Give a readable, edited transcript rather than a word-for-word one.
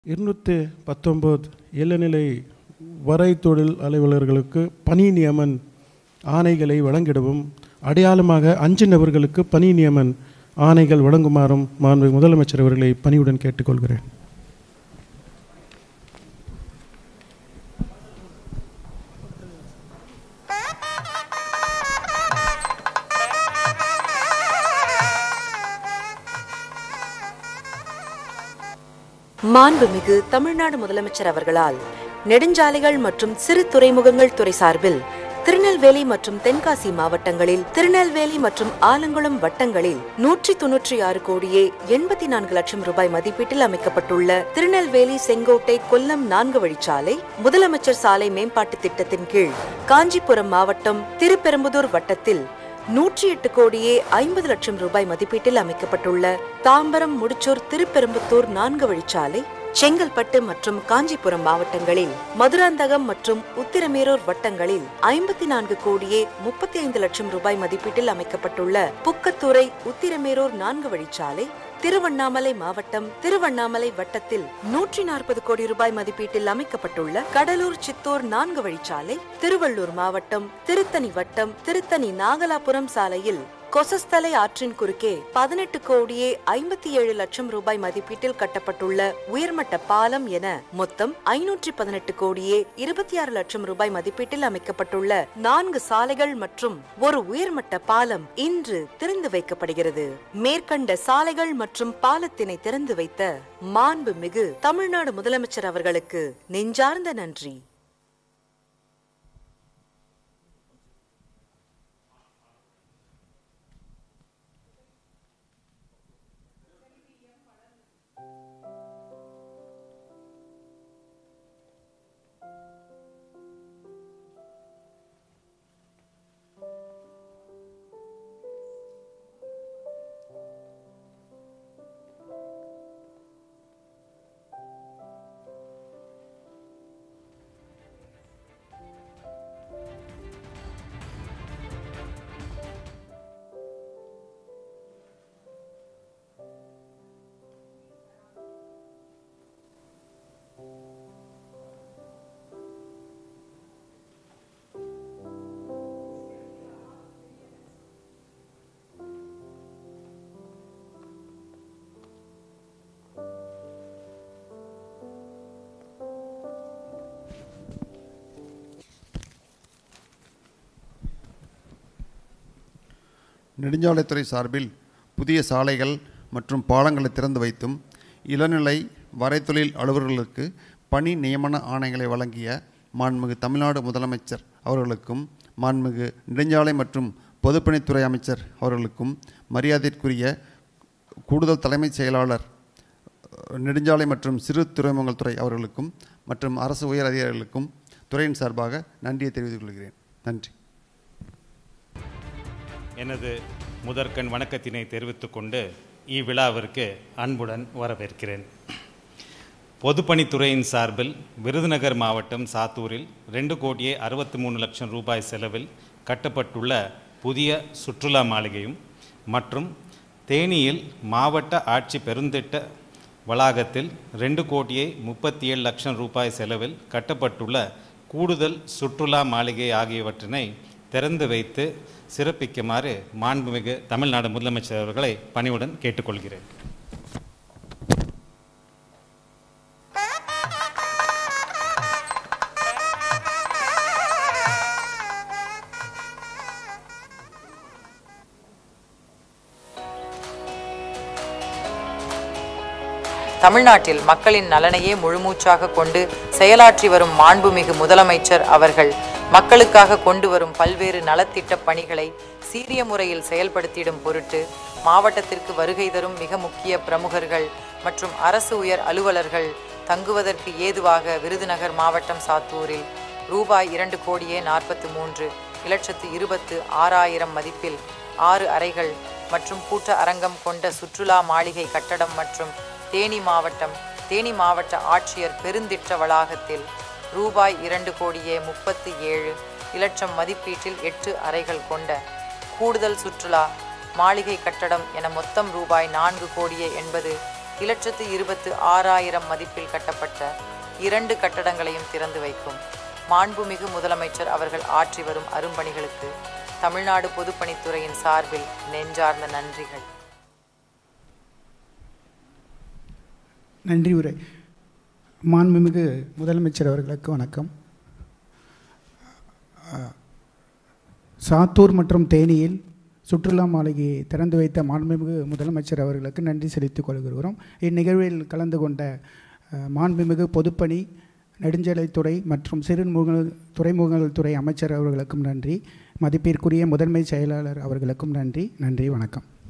219 இளநிலை வரை தொழில் அலுவலர்களுக்கு பணி நியமன் ஆணைகளை வழங்கிடவும், அடையாளமாக 5 நபர்களுக்கு பணி நியமன் ஆணைகள் வழங்குமாறும் மாண்புமிகு முதலமைச்சர் அவர்களை பணியுடன் கேட்டுக்கொள்கிறேன். மாண்புமிகு தமிழ்நாடு முதலமைச்சர் அவர்களால் நெடுஞ்சாலைகள் மற்றும் சிறு துறைமுகங்கள் துறை சார்பில் திருநெல்வேலி மற்றும் தென்காசி மாவட்டங்களில், திருநெல்வேலி மற்றும் ஆலங்குளம் வட்டங்களில் 196 கோடியே 84 லட்சம் ரூபாய் மதிப்பீட்டில் அமைக்கப்பட்டுள்ள திருநெல்வேலி செங்கோட்டை கொல்லம் 4 வழிச்சாலை, முதலமைச்சர் சாலை மேம்பாட்டு திட்டத்தின் கீழ் காஞ்சிபுரம் மாவட்டம் திருப்பெரும்புதூர் வட்டத்தில் 108 கோடியே 50 லட்சம் ரூபாய் மதிப்பீட்டில் அமைக்கப்பட்டுள்ள தாம்பரம் முடிச்சூர் திருப்பெரும்புத்தூர் 4 வழிச்சாலை, செங்கல்பட்டு மற்றும் காஞ்சிபுரம் மாவட்டங்களில் மதுராந்தகம் மற்றும் உத்திரமேரூர் வட்டங்களில் 54 கோடியே 35 லட்சம் ரூபாய் மதிப்பீட்டில் அமைக்கப்பட்டுள்ள புக்கத்துறை உத்திரமேரூர் 4 வழிச்சாலை, திருவண்ணாமலை மாவட்டம் திருவண்ணாமலை வட்டத்தில் 140 கோடி ரூபாய் மதிப்பீட்டில் அமைக்கப்பட்டுள்ள கடலூர் சித்தூர் 4 வழிச்சாலை, திருவள்ளூர் மாவட்டம் திருத்தணி வட்டம் திருத்தணி நாகலாபுரம் சாலையில் கொசஸ்தலை ஆற்றின் குறுக்கே 18 கோடியே 57 லட்சம் ரூபாய் மதிப்பீட்டில் கட்டப்பட்டுள்ள உயர்மட்ட பாலம் என மொத்தம் 518 கோடியே 26 லட்சம் ரூபாய் மதிப்பீட்டில் அமைக்கப்பட்டுள்ள 4 சாலைகள் மற்றும் ஒரு உயர்மட்ட பாலம் இன்று திறந்து வைக்கப்படுகிறது. மேற்கண்ட சாலைகள் மற்றும் பாலத்தினை திறந்து வைத்த மாண்புமிகு தமிழ்நாடு முதலமைச்சர் அவர்களுக்கு நெஞ்சார்ந்த நன்றி. நெடுஞ்சாலைத்துறை சார்பில் புதிய சாலைகள் மற்றும் பாலங்களை திறந்து வைத்தும், இளநிலை வரைத்தொழில் அலுவலர்களுக்கு பணி நியமன ஆணைகளை வழங்கிய மாண்புமிகு தமிழ்நாடு முதலமைச்சர் அவர்களுக்கும், மாண்புமிகு நெடுஞ்சாலை மற்றும் பொதுப்பணித்துறை அமைச்சர் அவர்களுக்கும், மரியாதைக்குரிய கூடுதல் தலைமைச் செயலாளர் நெடுஞ்சாலை மற்றும் சிறு துறைமுகங்கள் துறை அவர்களுக்கும் மற்றும் அரசு உயர் அதிகாரிகளுக்கும் துறையின் சார்பாக நன்றியை தெரிவித்துக் கொள்கிறேன். நன்றி. எனது முதற்கண் வணக்கத்தினை தெரிவித்துக் கொண்டு இவ்விழாவிற்கு அன்புடன் வரவேற்கிறேன். பொதுப்பணித்துறையின் சார்பில் விருதுநகர் மாவட்டம் சாத்தூரில் 2 கோடியே 63 லட்சம் ரூபாய் செலவில் கட்டப்பட்டுள்ள புதிய சுற்றுலா மாளிகையும் மற்றும் தேனியில் மாவட்ட ஆட்சி பெருந்திட்ட வளாகத்தில் 2 கோடியே 37 லட்சம் ரூபாய் செலவில் கட்டப்பட்டுள்ள கூடுதல் சுற்றுலா மாளிகை ஆகியவற்றினை திறந்து வைத்து சிறப்பிக்குமாறு மாண்புமிகு தமிழ்நாடு முதலமைச்சர் அவர்களை பணிவுடன் கேட்டுக்கொள்கிறேன். தமிழ்நாட்டில் மக்களின் நலனையே முழுமூச்சாக கொண்டு செயலாற்றி வரும் மாண்புமிகு முதலமைச்சர் அவர்கள் மக்களுக்காக கொண்டு வரும் பல்வேறு நலத்திட்ட பணிகளை சீரிய முறையில் செயல்படுத்திடும் பொருட்டு மாவட்டத்திற்கு வருகை தரும் மிக முக்கிய பிரமுகர்கள் மற்றும் அரசு உயர் அலுவலர்கள் தங்குவதற்கு ஏதுவாக விருதுநகர் மாவட்டம் சாத்தூரில் ரூபாய் 2 கோடியே 43 லட்சத்து 26,000 மதிப்பில் 6 அறைகள் மற்றும் கூட்ட அரங்கம் கொண்ட சுற்றுலா மாளிகை கட்டடம் மற்றும் தேனி மாவட்ட ஆட்சியர் பெருந்திட்ட வளாகத்தில் ரூபாய் 2 கோடியே 37 லட்சம் மதிப்பீட்டில் 8 அறைகள் கொண்ட கூடுதல் சுற்றுலா மாளிகை கட்டடம் என மொத்தம் ரூபாய் 4 கோடியே 80 1,26,000 மதிப்பில் கட்டப்பட்ட 2 கட்டடங்களையும் திறந்து வைக்கும். மாண்புமிகு முதலமைச்சர் அவர்கள் ஆற்றி வரும் அரும்பணிகளுக்கு தமிழ்நாடு பொதுப்பணித்துறையின் சார்பில் நெஞ்சார்ந்த நன்றிகள். நன்றி உரை. மாண்புமிகு முதலமைச்சர் அவர்களுக்கு வணக்கம். சாத்தூர் மற்றும் தேனியில் சுற்றுலா மாளிகையை திறந்து வைத்த மாண்புமிகு முதலமைச்சர் அவர்களுக்கு நன்றி செலுத்திக் கொள்கிறோம். இந்நிகழ்வில் கலந்து கொண்ட மாண்புமிகு பொதுப்பணி, நெடுஞ்சாலைத்துறை மற்றும் துறைமுகங்கள் துறை அமைச்சர் அவர்களுக்கும் நன்றி. மதிப்பிற்குரிய முதன்மை செயலாளர் அவர்களுக்கும் நன்றி. வணக்கம்.